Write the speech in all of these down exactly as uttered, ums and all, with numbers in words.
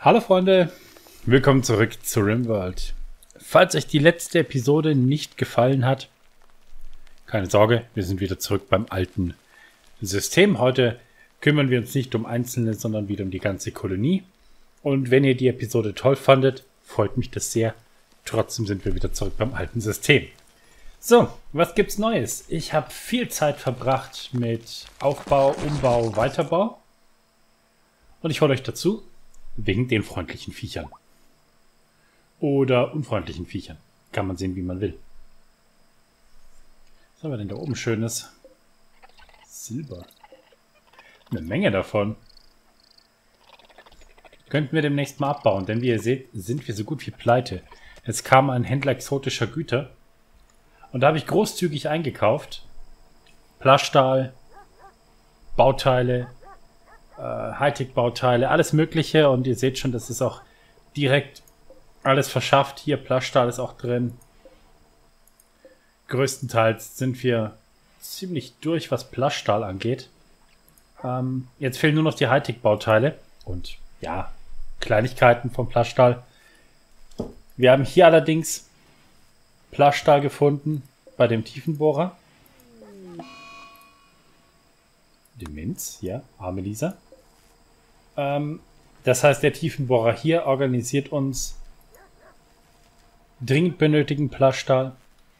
Hallo Freunde, willkommen zurück zu RimWorld. Falls euch die letzte Episode nicht gefallen hat, keine Sorge, wir sind wieder zurück beim alten System. Heute kümmern wir uns nicht um Einzelne, sondern wieder um die ganze Kolonie. Und wenn ihr die Episode toll fandet, freut mich das sehr. Trotzdem sind wir wieder zurück beim alten System. So, was gibt's Neues? Ich habe viel Zeit verbracht mit Aufbau, Umbau, Weiterbau. Und ich hole euch dazu, wegen den freundlichen Viechern. Oder unfreundlichen Viechern. Kann man sehen, wie man will. Was haben wir denn da oben Schönes? Silber. Eine Menge davon. Könnten wir demnächst mal abbauen, denn wie ihr seht, sind wir so gut wie pleite. Es kam ein Händler exotischer Güter. Und da habe ich großzügig eingekauft. Plaststahl, Bauteile, Hightech-Bauteile, alles Mögliche. Und ihr seht schon, das ist auch direkt alles verschafft. Hier, Plaststahl ist auch drin. Größtenteils sind wir ziemlich durch, was Plaststahl angeht. Ähm, jetzt fehlen nur noch die Hightech-Bauteile. Und ja, Kleinigkeiten vom Plaststahl. Wir haben hier allerdings Plaststahl gefunden bei dem Tiefenbohrer. Demenz, ja, arme Lisa. Ähm, das heißt, der Tiefenbohrer hier organisiert uns dringend benötigten Plaststahl.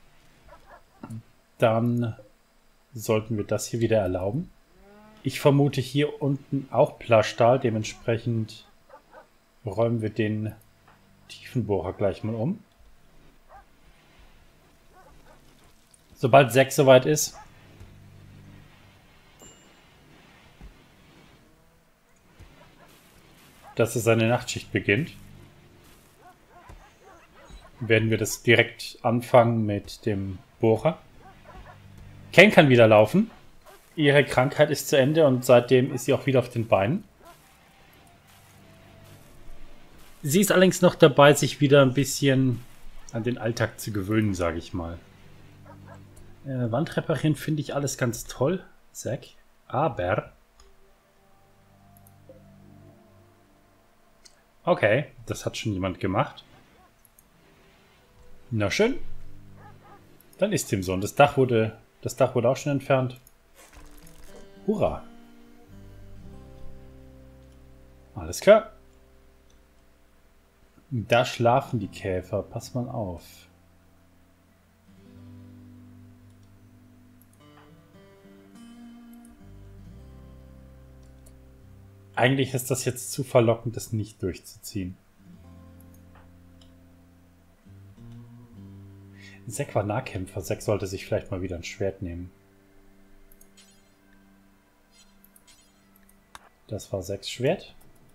Dann sollten wir das hier wieder erlauben. Ich vermute hier unten auch Plaststahl. Dementsprechend räumen wir den Tiefenbohrer gleich mal um. Sobald sechs soweit ist, dass es seine Nachtschicht beginnt, werden wir das direkt anfangen mit dem Bohrer. Ken kann wieder laufen. Ihre Krankheit ist zu Ende und seitdem ist sie auch wieder auf den Beinen. Sie ist allerdings noch dabei, sich wieder ein bisschen an den Alltag zu gewöhnen, sage ich mal. Äh, Wand reparieren finde ich alles ganz toll, Zack. Aber... Okay, das hat schon jemand gemacht. Na schön. Dann ist dem so. Und das Dach wurde, das Dach wurde auch schon entfernt. Hurra. Alles klar. Da schlafen die Käfer. Pass mal auf. Eigentlich ist das jetzt zu verlockend, das nicht durchzuziehen. Zack war Nahkämpfer. Zack sollte sich vielleicht mal wieder ein Schwert nehmen. Das war Zacks Schwert.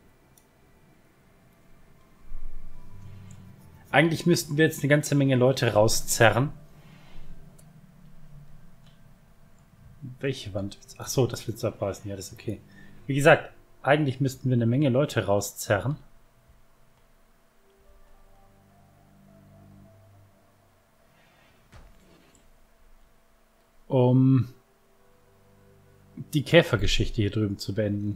Eigentlich müssten wir jetzt eine ganze Menge Leute rauszerren. Welche Wand? Ach so, das willst du abreißen. Ja, das ist okay. Wie gesagt, eigentlich müssten wir eine Menge Leute rauszerren. Um die Käfergeschichte hier drüben zu beenden.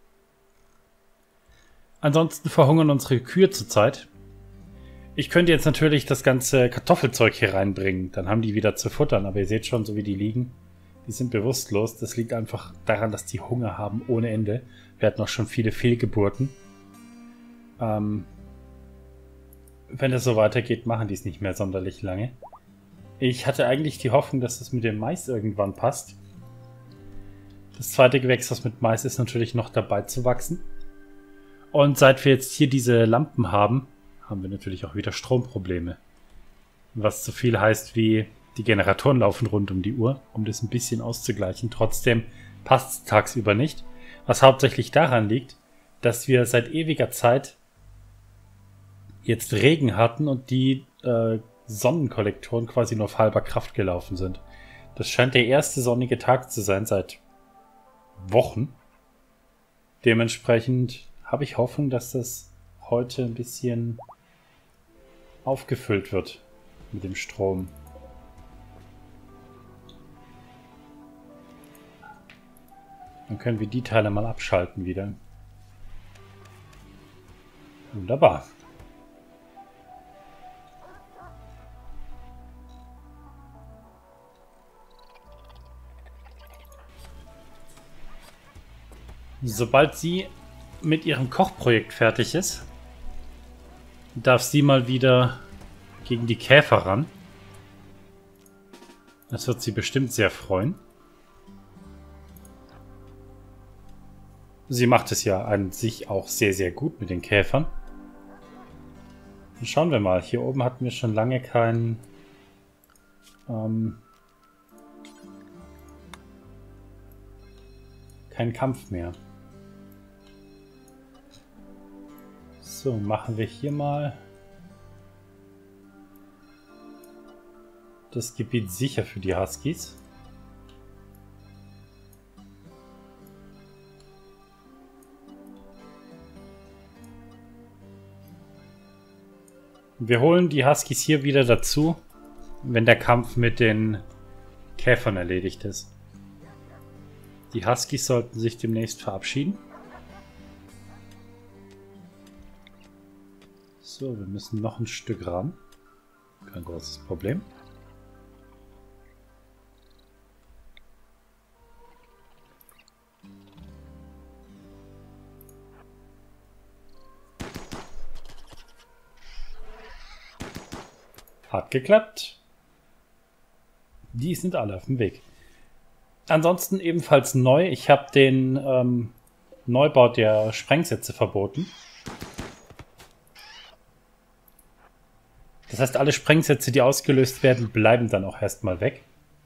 Ansonsten verhungern unsere Kühe zurzeit. Ich könnte jetzt natürlich das ganze Kartoffelzeug hier reinbringen. Dann haben die wieder zu futtern. Aber ihr seht schon, so wie die liegen. Die sind bewusstlos. Das liegt einfach daran, dass die Hunger haben ohne Ende. Wir hatten auch schon viele Fehlgeburten. Ähm, wenn es so weitergeht, machen die es nicht mehr sonderlich lange. Ich hatte eigentlich die Hoffnung, dass es mit dem Mais irgendwann passt. Das zweite Gewächshaus mit Mais ist natürlich noch dabei zu wachsen. Und seit wir jetzt hier diese Lampen haben, haben wir natürlich auch wieder Stromprobleme. Was so viel heißt wie, die Generatoren laufen rund um die Uhr, um das ein bisschen auszugleichen. Trotzdem passt es tagsüber nicht. Was hauptsächlich daran liegt, dass wir seit ewiger Zeit jetzt Regen hatten und die äh, Sonnenkollektoren quasi nur auf halber Kraft gelaufen sind. Das scheint der erste sonnige Tag zu sein seit Wochen. Dementsprechend habe ich Hoffnung, dass das heute ein bisschen aufgefüllt wird mit dem Strom. Dann können wir die Teile mal abschalten wieder. Wunderbar. Sobald sie mit ihrem Kochprojekt fertig ist, darf sie mal wieder gegen die Käfer ran. Das wird sie bestimmt sehr freuen. Sie macht es ja an sich auch sehr, sehr gut mit den Käfern. Und schauen wir mal. Hier oben hatten wir schon lange keinen... Ähm, keinen Kampf mehr. So, machen wir hier mal das Gebiet sicher für die Huskies. Wir holen die Huskies hier wieder dazu, wenn der Kampf mit den Käfern erledigt ist. Die Huskies sollten sich demnächst verabschieden. So, wir müssen noch ein Stück ran. Kein großes Problem. Hat geklappt. Die sind alle auf dem Weg. Ansonsten ebenfalls neu. Ich habe den ähm, Neubau der Sprengsätze verboten. Das heißt, alle Sprengsätze, die ausgelöst werden, bleiben dann auch erstmal weg.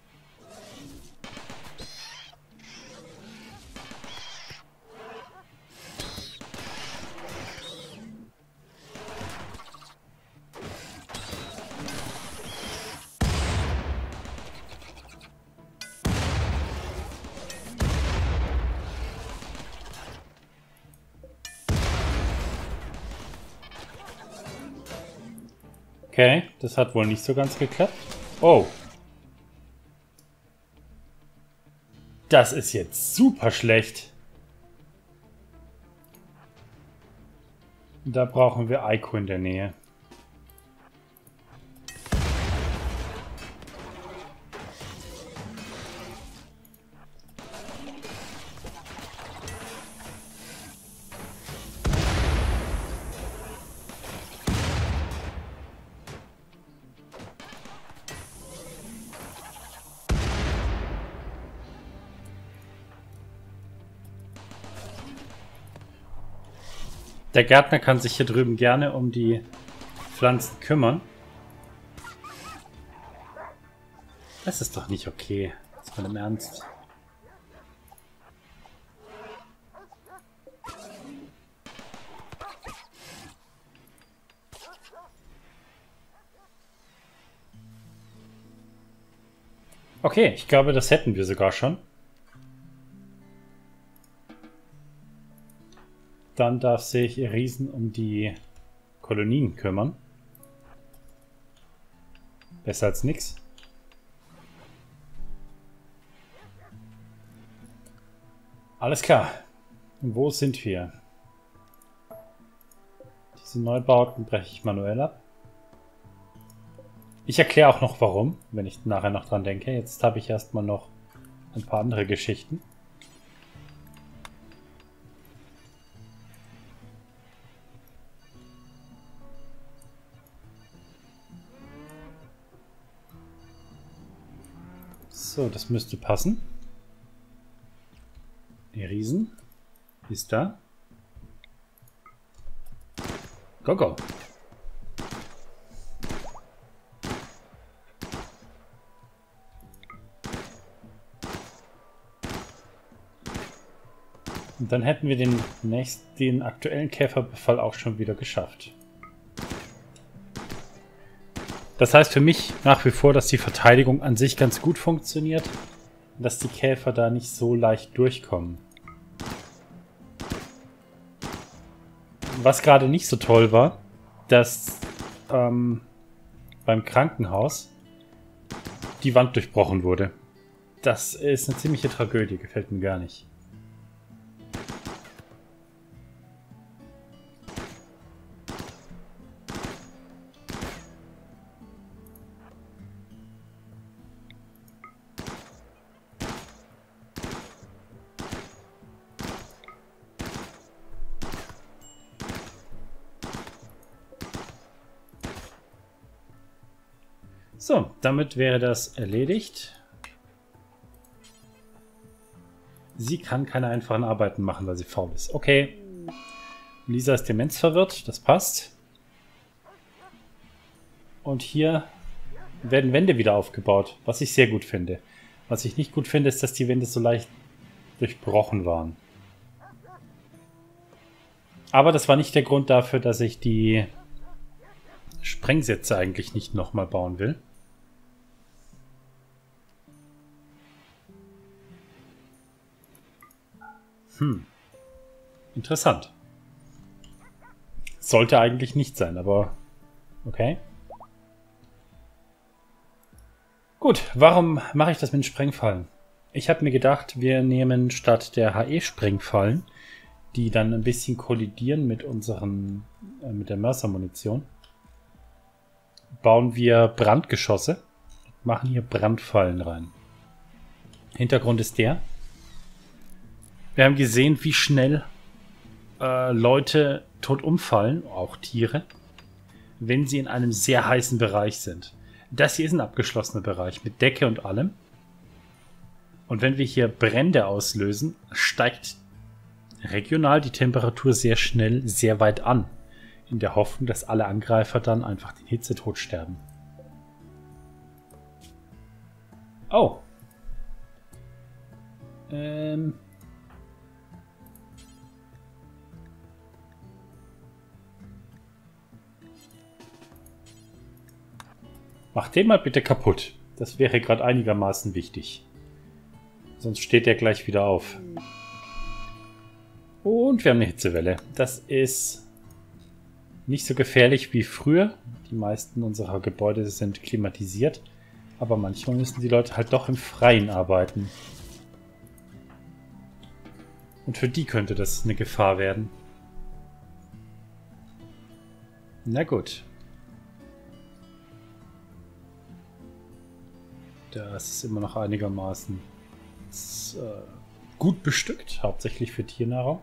Okay, das hat wohl nicht so ganz geklappt. Oh. Das ist jetzt super schlecht. Da brauchen wir Eiko in der Nähe. Der Gärtner kann sich hier drüben gerne um die Pflanzen kümmern. Das ist doch nicht okay. Das ist mal im Ernst. Okay, ich glaube, das hätten wir sogar schon. Dann darf sich Riesen um die Kolonien kümmern. Besser als nix. Alles klar. Wo sind wir? Diese Neubauten breche ich manuell ab. Ich erkläre auch noch warum, wenn ich nachher noch dran denke. Jetzt habe ich erstmal noch ein paar andere Geschichten. So, das müsste passen. Der Riesen ist da. Go, go. Und dann hätten wir den nächsten, den aktuellen Käferbefall auch schon wieder geschafft. Das heißt für mich nach wie vor, dass die Verteidigung an sich ganz gut funktioniert und dass die Käfer da nicht so leicht durchkommen. Was gerade nicht so toll war, dass ähm, beim Krankenhaus die Wand durchbrochen wurde. Das ist eine ziemliche Tragödie, gefällt mir gar nicht. So, damit wäre das erledigt. Sie kann keine einfachen Arbeiten machen, weil sie faul ist. Okay. Lisa ist demenzverwirrt, das passt. Und hier werden Wände wieder aufgebaut, was ich sehr gut finde. Was ich nicht gut finde, ist, dass die Wände so leicht durchbrochen waren. Aber das war nicht der Grund dafür, dass ich die Sprengsätze eigentlich nicht nochmal bauen will. Hm. Interessant. Sollte eigentlich nicht sein, aber okay. Gut, warum mache ich das mit den Sprengfallen? Ich habe mir gedacht, wir nehmen statt der H E-Sprengfallen, die dann ein bisschen kollidieren mit unseren, äh, mit der Mörsermunition, bauen wir Brandgeschosse und machen hier Brandfallen rein. Hintergrund ist der: Wir haben gesehen, wie schnell äh, Leute tot umfallen, auch Tiere, wenn sie in einem sehr heißen Bereich sind. Das hier ist ein abgeschlossener Bereich mit Decke und allem. Und wenn wir hier Brände auslösen, steigt regional die Temperatur sehr schnell sehr weit an. In der Hoffnung, dass alle Angreifer dann einfach den Hitzetod sterben. Oh. Ähm. Mach den mal bitte kaputt. Das wäre gerade einigermaßen wichtig. Sonst steht der gleich wieder auf. Und wir haben eine Hitzewelle. Das ist nicht so gefährlich wie früher. Die meisten unserer Gebäude sind klimatisiert. Aber manchmal müssen die Leute halt doch im Freien arbeiten. Und für die könnte das eine Gefahr werden. Na gut. Das ist immer noch einigermaßen ist, äh, gut bestückt, hauptsächlich für Tiernahrung.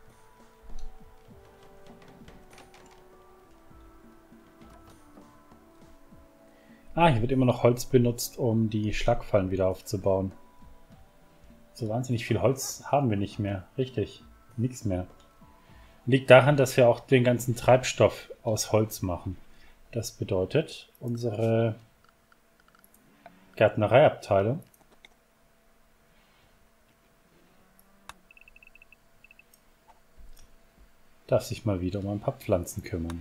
Ah, hier wird immer noch Holz benutzt, um die Schlagfallen wieder aufzubauen. So wahnsinnig viel Holz haben wir nicht mehr. Richtig, nichts mehr. Liegt daran, dass wir auch den ganzen Treibstoff aus Holz machen. Das bedeutet, unsere Gärtnereiabteilung darf sich mal wieder um ein paar Pflanzen kümmern.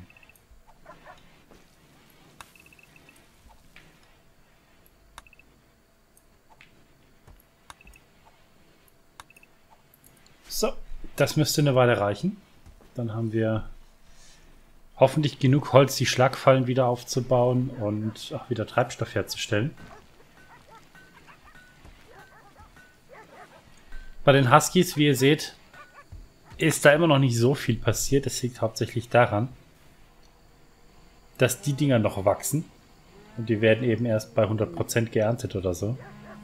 So, das müsste eine Weile reichen. Dann haben wir hoffentlich genug Holz, die Schlagfallen wieder aufzubauen und auch wieder Treibstoff herzustellen. Bei den Huskies, wie ihr seht, ist da immer noch nicht so viel passiert. Das liegt hauptsächlich daran, dass die Dinger noch wachsen. Und die werden eben erst bei hundert Prozent geerntet oder so.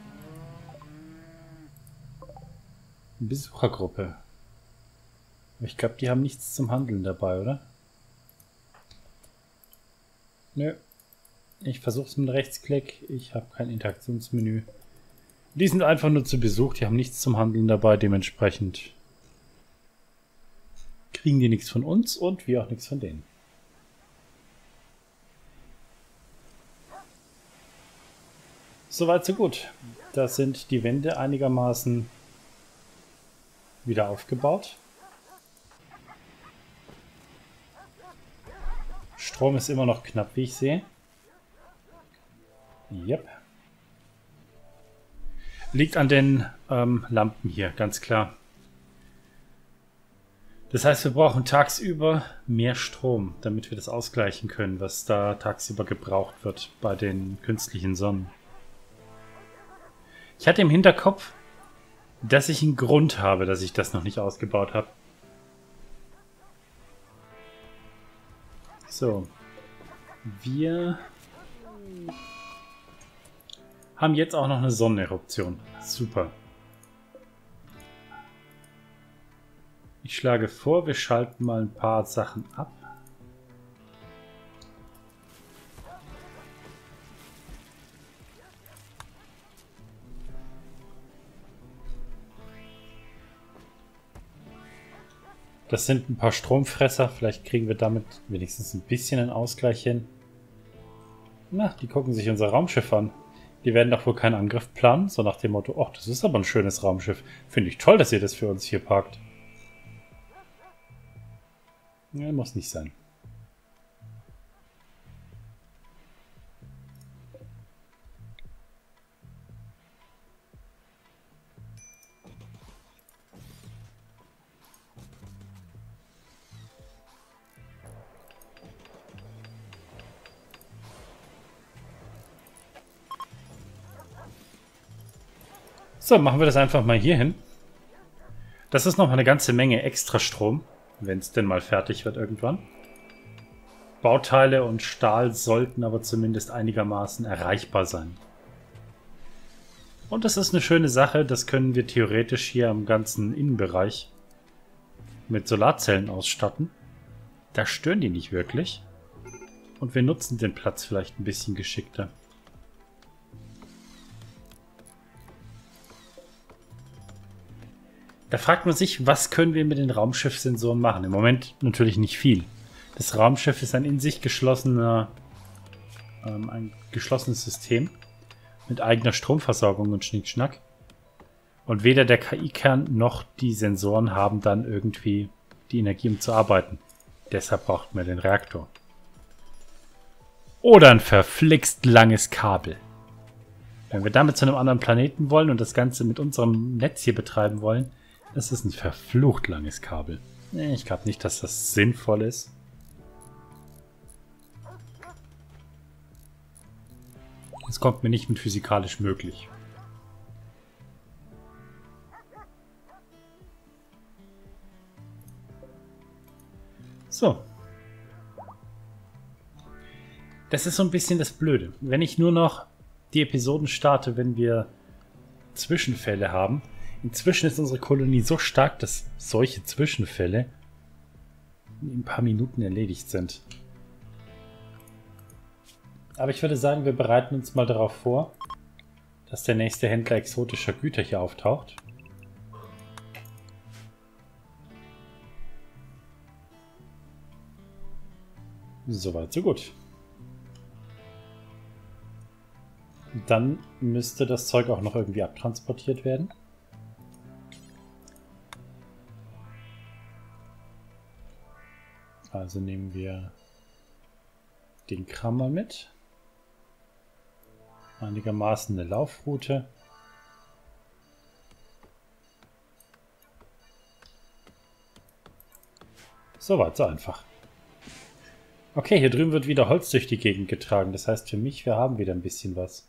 Eine Besuchergruppe. Ich glaube, die haben nichts zum Handeln dabei, oder? Nö. Ich versuche es mit Rechtsklick. Ich habe kein Interaktionsmenü. Die sind einfach nur zu Besuch. Die haben nichts zum Handeln dabei. Dementsprechend kriegen die nichts von uns und wir auch nichts von denen. Soweit, so gut. Da sind die Wände einigermaßen wieder aufgebaut. Strom ist immer noch knapp, wie ich sehe. Yep. Liegt an den ähm, Lampen hier, ganz klar. Das heißt, wir brauchen tagsüber mehr Strom, damit wir das ausgleichen können, was da tagsüber gebraucht wird bei den künstlichen Sonnen. Ich hatte im Hinterkopf, dass ich einen Grund habe, dass ich das noch nicht ausgebaut habe. So. Wir haben jetzt auch noch eine Sonneneruption. Super. Ich schlage vor, wir schalten mal ein paar Sachen ab. Das sind ein paar Stromfresser. Vielleicht kriegen wir damit wenigstens ein bisschen einen Ausgleich hin. Na, die gucken sich unser Raumschiff an. Die werden doch wohl keinen Angriff planen, so nach dem Motto, ach, das ist aber ein schönes Raumschiff. Finde ich toll, dass ihr das für uns hier parkt. Ja, muss nicht sein. So, machen wir das einfach mal hier hin. Das ist noch eine ganze Menge extra Strom, wenn es denn mal fertig wird irgendwann. Bauteile und Stahl sollten aber zumindest einigermaßen erreichbar sein. Und das ist eine schöne Sache, das können wir theoretisch hier im ganzen Innenbereich mit Solarzellen ausstatten. Da stören die nicht wirklich. Und wir nutzen den Platz vielleicht ein bisschen geschickter. Da fragt man sich, was können wir mit den Raumschiffsensoren machen? Im Moment natürlich nicht viel. Das Raumschiff ist ein in sich geschlossener, ähm, ein geschlossenes System mit eigener Stromversorgung und Schnickschnack. Und weder der K I-Kern noch die Sensoren haben dann irgendwie die Energie, um zu arbeiten. Deshalb braucht man den Reaktor. Oder ein verflixt langes Kabel. Wenn wir damit zu einem anderen Planeten wollen und das Ganze mit unserem Netz hier betreiben wollen, das ist ein verflucht langes Kabel. Ich glaube nicht, dass das sinnvoll ist. Es kommt mir nicht mit physikalisch möglich. So. Das ist so ein bisschen das Blöde. Wenn ich nur noch die Episoden starte, wenn wir Zwischenfälle haben. Inzwischen ist unsere Kolonie so stark, dass solche Zwischenfälle in ein paar Minuten erledigt sind. Aber ich würde sagen, wir bereiten uns mal darauf vor, dass der nächste Händler exotischer Güter hier auftaucht. Soweit, so gut. Dann müsste das Zeug auch noch irgendwie abtransportiert werden. Also nehmen wir den Kram mal mit. Einigermaßen eine Laufroute. Soweit, so einfach. Okay, hier drüben wird wieder Holz durch die Gegend getragen. Das heißt für mich, wir haben wieder ein bisschen was.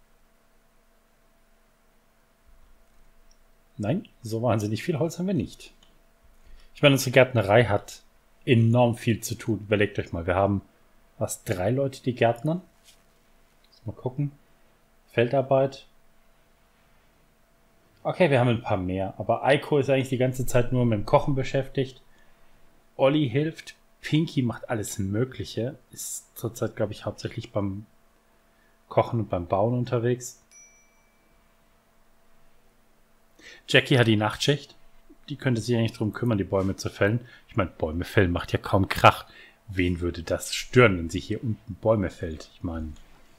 Nein, so wahnsinnig viel Holz haben wir nicht. Ich meine, unsere Gärtnerei hat enorm viel zu tun. Überlegt euch mal, wir haben was, drei Leute, die gärtnern. Mal gucken. Feldarbeit. Okay, wir haben ein paar mehr. Aber Eiko ist eigentlich die ganze Zeit nur mit dem Kochen beschäftigt. Olli hilft. Pinky macht alles Mögliche. Ist zurzeit, glaube ich, hauptsächlich beim Kochen und beim Bauen unterwegs. Jackie hat die Nachtschicht. Die könnte sich eigentlich darum kümmern, die Bäume zu fällen. Ich meine, Bäume fällen macht ja kaum Krach. Wen würde das stören, wenn sie hier unten Bäume fällt? Ich meine,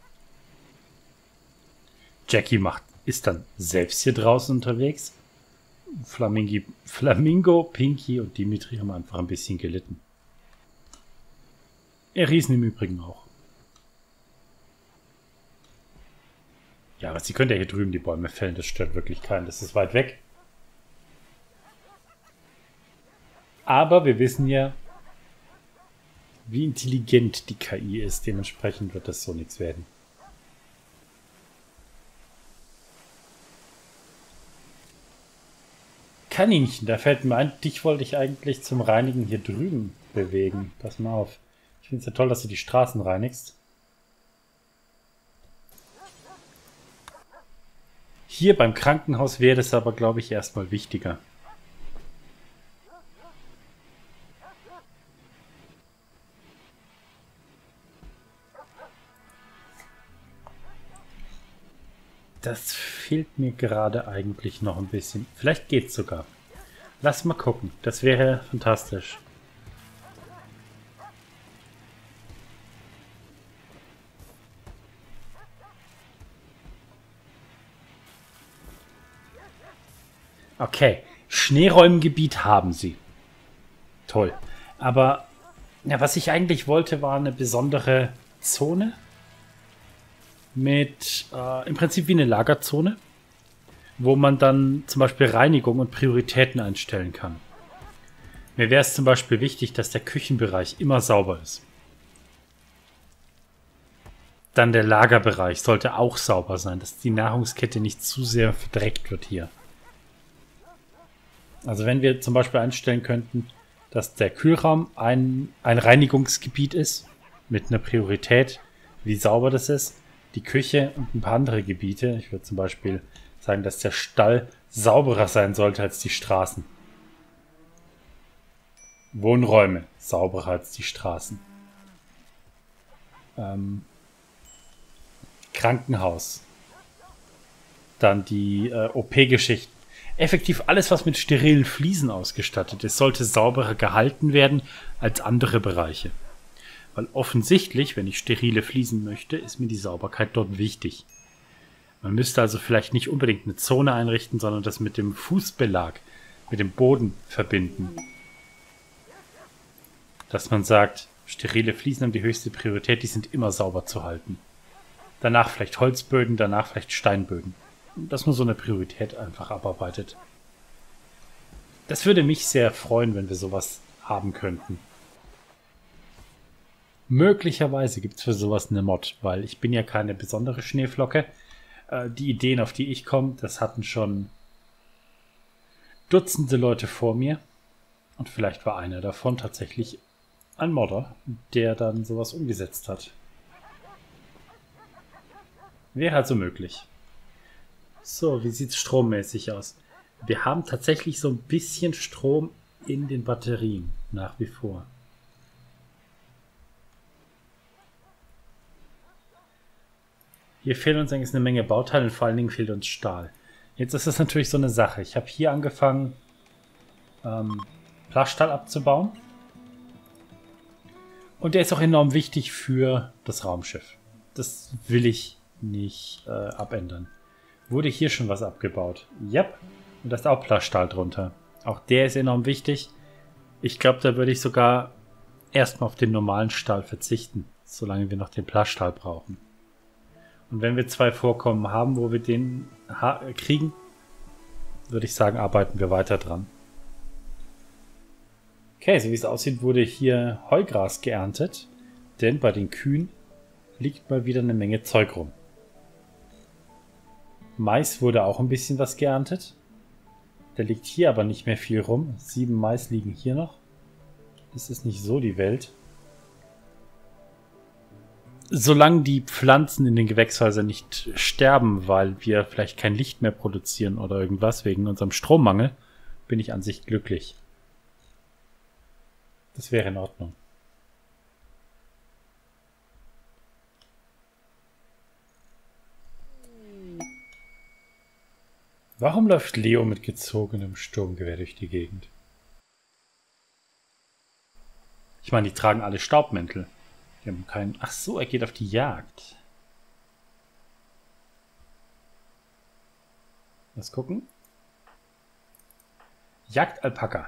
Jackie macht, ist dann selbst hier draußen unterwegs. Flamingi, Flamingo, Pinky und Dimitri haben einfach ein bisschen gelitten. Er Riesen im Übrigen auch. Ja, aber sie können ja hier drüben die Bäume fällen. Das stört wirklich keinen. Das ist weit weg. Aber wir wissen ja, wie intelligent die K I ist. Dementsprechend wird das so nichts werden. Kaninchen, da fällt mir ein, dich wollte ich eigentlich zum Reinigen hier drüben bewegen. Pass mal auf. Ich finde es ja toll, dass du die Straßen reinigst. Hier beim Krankenhaus wäre es aber, glaube ich, erstmal wichtiger. Das fehlt mir gerade eigentlich noch ein bisschen. Vielleicht geht's sogar. Lass mal gucken. Das wäre fantastisch. Okay. Schneeräumgebiet haben sie. Toll. Aber ja, was ich eigentlich wollte, war eine besondere Zone. Mit äh, im Prinzip wie eine Lagerzone, wo man dann zum Beispiel Reinigung und Prioritäten einstellen kann. Mir wäre es zum Beispiel wichtig, dass der Küchenbereich immer sauber ist. Dann der Lagerbereich sollte auch sauber sein, dass die Nahrungskette nicht zu sehr verdreckt wird hier. Also wenn wir zum Beispiel einstellen könnten, dass der Kühlraum ein, ein Reinigungsgebiet ist, mit einer Priorität, wie sauber das ist, die Küche und ein paar andere Gebiete. Ich würde zum Beispiel sagen, dass der Stall sauberer sein sollte als die Straßen. Wohnräume sauberer als die Straßen. Ähm, Krankenhaus. Dann die äh, O P-Geschichten. Effektiv alles, was mit sterilen Fliesen ausgestattet ist, sollte sauberer gehalten werden als andere Bereiche. Weil offensichtlich, wenn ich sterile Fliesen möchte, ist mir die Sauberkeit dort wichtig. Man müsste also vielleicht nicht unbedingt eine Zone einrichten, sondern das mit dem Fußbelag, mit dem Boden verbinden. Dass man sagt, sterile Fliesen haben die höchste Priorität, die sind immer sauber zu halten. Danach vielleicht Holzböden, danach vielleicht Steinböden. Dass man so eine Priorität einfach abarbeitet. Das würde mich sehr freuen, wenn wir sowas haben könnten. Möglicherweise gibt es für sowas eine Mod, weil ich bin ja keine besondere Schneeflocke. Äh, die Ideen, auf die ich komme, das hatten schon Dutzende Leute vor mir. Und vielleicht war einer davon tatsächlich ein Modder, der dann sowas umgesetzt hat. Wäre also möglich. So, wie sieht es strommäßig aus? Wir haben tatsächlich so ein bisschen Strom in den Batterien, nach wie vor. Hier fehlen uns eigentlich eine Menge Bauteile und vor allen Dingen fehlt uns Stahl. Jetzt ist das natürlich so eine Sache. Ich habe hier angefangen, ähm, Plaststahl abzubauen. Und der ist auch enorm wichtig für das Raumschiff. Das will ich nicht äh, abändern. Wurde hier schon was abgebaut? Yep. Und da ist auch Plaststahl drunter. Auch der ist enorm wichtig. Ich glaube, da würde ich sogar erstmal auf den normalen Stahl verzichten, solange wir noch den Plaststahl brauchen. Und wenn wir zwei Vorkommen haben, wo wir den kriegen, würde ich sagen, arbeiten wir weiter dran. Okay, so wie es aussieht, wurde hier Heugras geerntet, denn bei den Kühen liegt mal wieder eine Menge Zeug rum. Mais wurde auch ein bisschen was geerntet. Da liegt hier aber nicht mehr viel rum. Sieben Mais liegen hier noch. Das ist nicht so die Welt. Solange die Pflanzen in den Gewächshäusern nicht sterben, weil wir vielleicht kein Licht mehr produzieren oder irgendwas wegen unserem Strommangel, bin ich an sich glücklich. Das wäre in Ordnung. Warum läuft Leo mit gezogenem Sturmgewehr durch die Gegend? Ich meine, die tragen alle Staubmäntel. Die haben keinen... Ach so, er geht auf die Jagd. Lass gucken. Jagd Alpaka.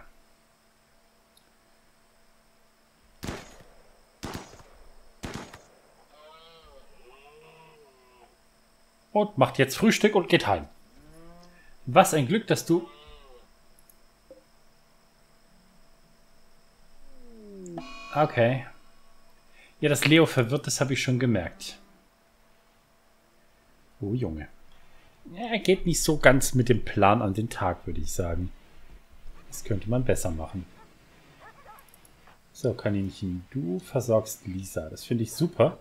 Und macht jetzt Frühstück und geht heim. Was ein Glück, dass du... Okay. Ja, dass Leo verwirrt ist, habe ich schon gemerkt. Oh, Junge. Ja, er geht nicht so ganz mit dem Plan an den Tag, würde ich sagen. Das könnte man besser machen. So, Kaninchen, du versorgst Lisa. Das finde ich super.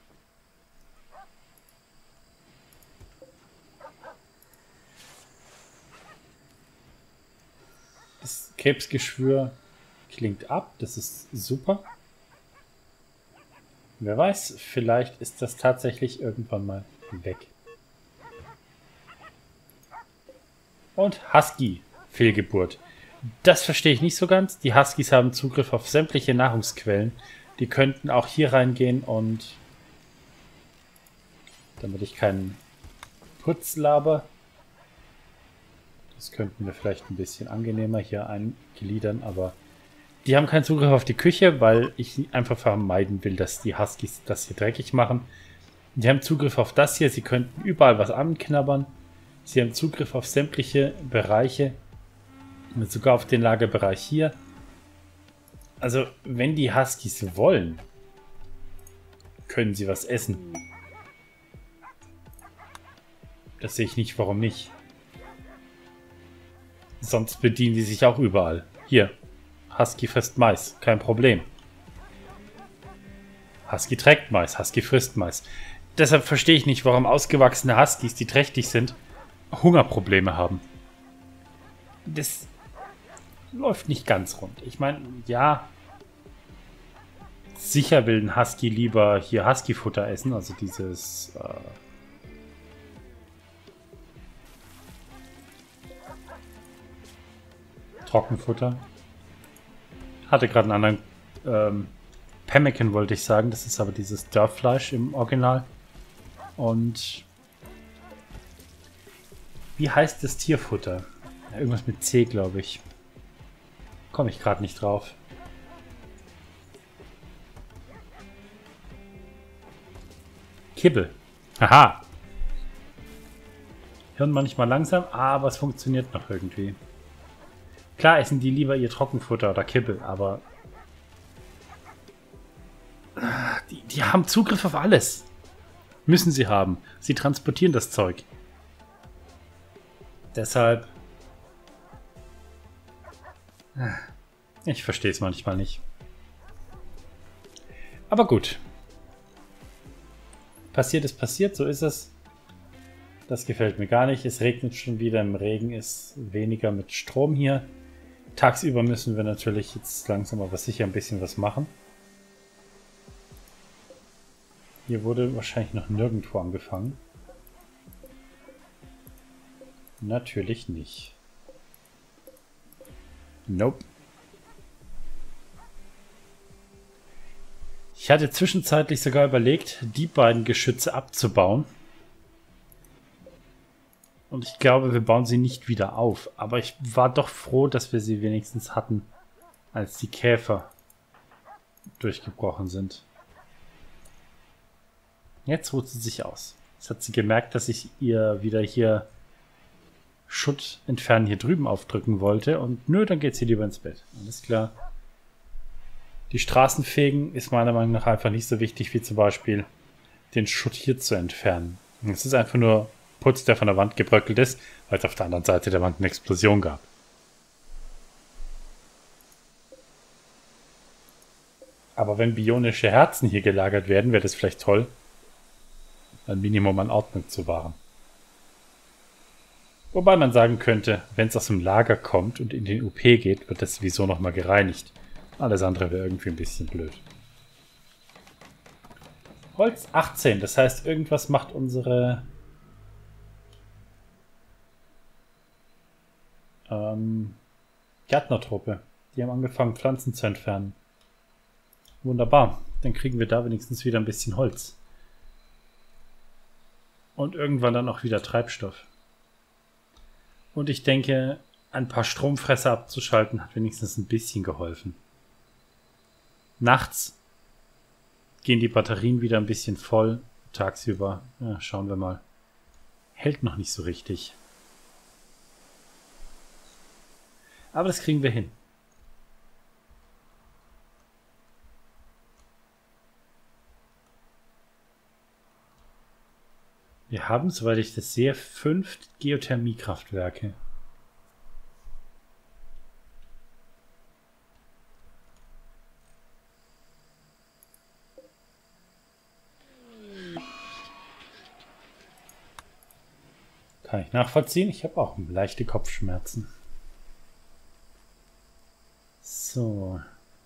Das Krebsgeschwür klingt ab. Das ist super. Wer weiß, vielleicht ist das tatsächlich irgendwann mal weg. Und Husky, Fehlgeburt. Das verstehe ich nicht so ganz. Die Huskies haben Zugriff auf sämtliche Nahrungsquellen. Die könnten auch hier reingehen und, damit ich keinen Putz laber, das könnten wir vielleicht ein bisschen angenehmer hier eingliedern, aber die haben keinen Zugriff auf die Küche, weil ich einfach vermeiden will, dass die Huskies das hier dreckig machen. Die haben Zugriff auf das hier, sie könnten überall was anknabbern. Sie haben Zugriff auf sämtliche Bereiche, sogar auf den Lagerbereich hier. Also, wenn die Huskies wollen, können sie was essen. Das sehe ich nicht, warum nicht. Sonst bedienen die sich auch überall. Hier, Husky frisst Mais, kein Problem. Husky trägt Mais, Husky frisst Mais. Deshalb verstehe ich nicht, warum ausgewachsene Huskies, die trächtig sind, Hungerprobleme haben. Das läuft nicht ganz rund. Ich meine, ja, sicher will ein Husky lieber hier Husky-Futter essen, also dieses äh, Trockenfutter. Hatte gerade einen anderen ähm, Pemmican, wollte ich sagen. Das ist aber dieses Dörrfleisch im Original. Und wie heißt das Tierfutter? Ja, irgendwas mit C, glaube ich. Komme ich gerade nicht drauf. Kibble. Haha. Hirn manchmal langsam, aber es funktioniert noch irgendwie. Klar essen die lieber ihr Trockenfutter oder Kibble, aber die, die haben Zugriff auf alles. Müssen sie haben. Sie transportieren das Zeug. Deshalb... Ich verstehe es manchmal nicht. Aber gut. Passiert ist passiert, so ist es. Das gefällt mir gar nicht. Es regnet schon wieder. Im Regen ist weniger mit Strom hier. Tagsüber müssen wir natürlich jetzt langsam aber sicher ein bisschen was machen. Hier wurde wahrscheinlich noch nirgendwo angefangen. Natürlich nicht. Nope. Ich hatte zwischenzeitlich sogar überlegt, die beiden Geschütze abzubauen. Und ich glaube, wir bauen sie nicht wieder auf. Aber ich war doch froh, dass wir sie wenigstens hatten, als die Käfer durchgebrochen sind. Jetzt ruht sie sich aus. Jetzt hat sie gemerkt, dass ich ihr wieder hier Schutt entfernen hier drüben aufdrücken wollte. Und nö, dann geht sie lieber ins Bett. Alles klar. Die Straßenfegen ist meiner Meinung nach einfach nicht so wichtig, wie zum Beispiel den Schutt hier zu entfernen. Es ist einfach nur Putz, der von der Wand gebröckelt ist, weil es auf der anderen Seite der Wand eine Explosion gab. Aber wenn bionische Herzen hier gelagert werden, wäre das vielleicht toll, ein Minimum an Ordnung zu wahren. Wobei man sagen könnte, wenn es aus dem Lager kommt und in den U P geht, wird das sowieso nochmal gereinigt. Alles andere wäre irgendwie ein bisschen blöd. Holz achtzehn, das heißt, irgendwas macht unsere ähm, Gärtnertruppe. Die haben angefangen, Pflanzen zu entfernen. Wunderbar, dann kriegen wir da wenigstens wieder ein bisschen Holz. Und irgendwann dann auch wieder Treibstoff. Und ich denke, ein paar Stromfresser abzuschalten hat wenigstens ein bisschen geholfen. Nachts gehen die Batterien wieder ein bisschen voll. Tagsüber, ja, schauen wir mal. Hält noch nicht so richtig. Aber das kriegen wir hin. Wir haben, soweit ich das sehe, fünf Geothermiekraftwerke. Kann ich nachvollziehen. Ich habe auch leichte Kopfschmerzen. So.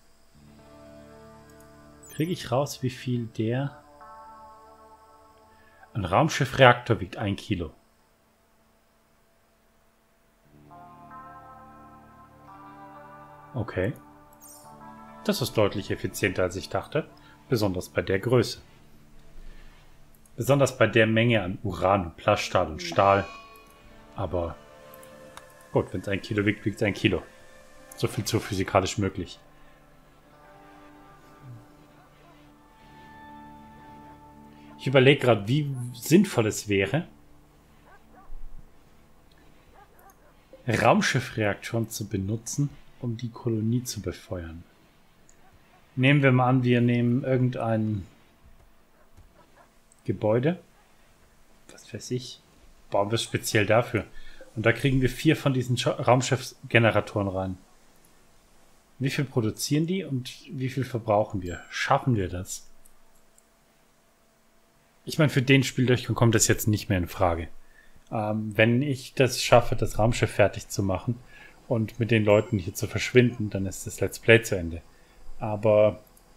Kriege ich raus, wie viel der... Ein Raumschiffreaktor wiegt ein Kilo. Okay. Das ist deutlich effizienter, als ich dachte. Besonders bei der Größe. Besonders bei der Menge an Uran, und Plaststahl und Stahl. Aber gut, wenn es ein Kilo wiegt, wiegt es ein Kilo. So viel zu physikalisch möglich. Ich überlege gerade, wie sinnvoll es wäre, Raumschiffreaktoren zu benutzen, um die Kolonie zu befeuern. Nehmen wir mal an, wir nehmen irgendein Gebäude, was weiß ich, bauen wir es speziell dafür. Und da kriegen wir vier von diesen Raumschiffsgeneratoren rein. Wie viel produzieren die und wie viel verbrauchen wir? Schaffen wir das? Ich meine, für den Spieldurchgang kommt das jetzt nicht mehr in Frage. Ähm, wenn ich das schaffe, das Raumschiff fertig zu machen und mit den Leuten hier zu verschwinden, dann ist das Let's Play zu Ende. Aber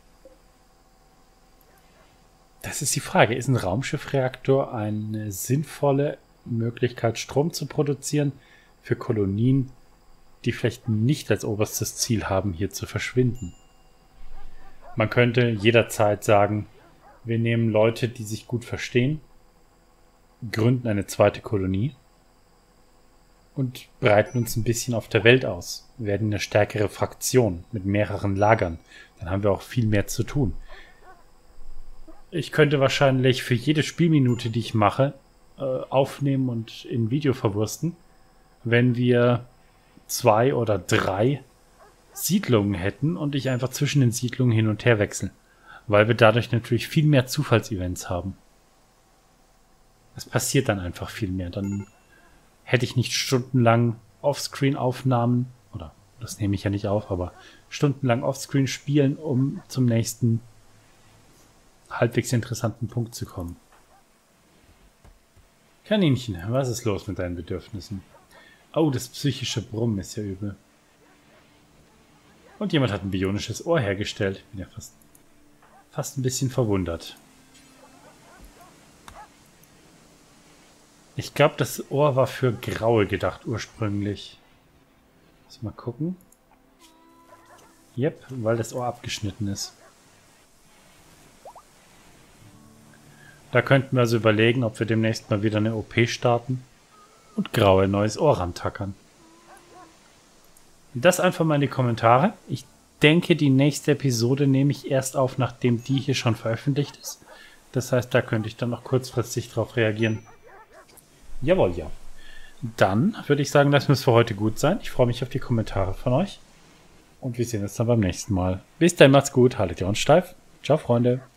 das ist die Frage. Ist ein Raumschiffreaktor eine sinnvolle Möglichkeit, Strom zu produzieren für Kolonien, die vielleicht nicht als oberstes Ziel haben, hier zu verschwinden? Man könnte jederzeit sagen, wir nehmen Leute, die sich gut verstehen, gründen eine zweite Kolonie und breiten uns ein bisschen auf der Welt aus. Wir werden eine stärkere Fraktion mit mehreren Lagern. Dann haben wir auch viel mehr zu tun. Ich könnte wahrscheinlich für jede Spielminute, die ich mache, äh, aufnehmen und in Video verwursten, wenn wir zwei oder drei Siedlungen hätten und ich einfach zwischen den Siedlungen hin und her wechsle. Weil wir dadurch natürlich viel mehr Zufallsevents haben. Es passiert dann einfach viel mehr. Dann hätte ich nicht stundenlang Offscreen-Aufnahmen, oder das nehme ich ja nicht auf, aber stundenlang Offscreen spielen, um zum nächsten halbwegs interessanten Punkt zu kommen. Kaninchen, was ist los mit deinen Bedürfnissen? Oh, das psychische Brummen ist ja übel. Und jemand hat ein bionisches Ohr hergestellt. Bin ja fast, fast ein bisschen verwundert. Ich glaube, das Ohr war für Graue gedacht ursprünglich. Lass mal gucken. Yep, weil das Ohr abgeschnitten ist. Da könnten wir also überlegen, ob wir demnächst mal wieder eine O P starten und Graue ein neues Ohr rantackern. Das einfach mal in die Kommentare. Ich denke, die nächste Episode nehme ich erst auf, nachdem die hier schon veröffentlicht ist. Das heißt, da könnte ich dann noch kurzfristig drauf reagieren. Jawohl, ja. Dann würde ich sagen, lassen wir es für heute gut sein. Ich freue mich auf die Kommentare von euch. Und wir sehen uns dann beim nächsten Mal. Bis dann, macht's gut, haltet die Ohren steif. Ciao, Freunde.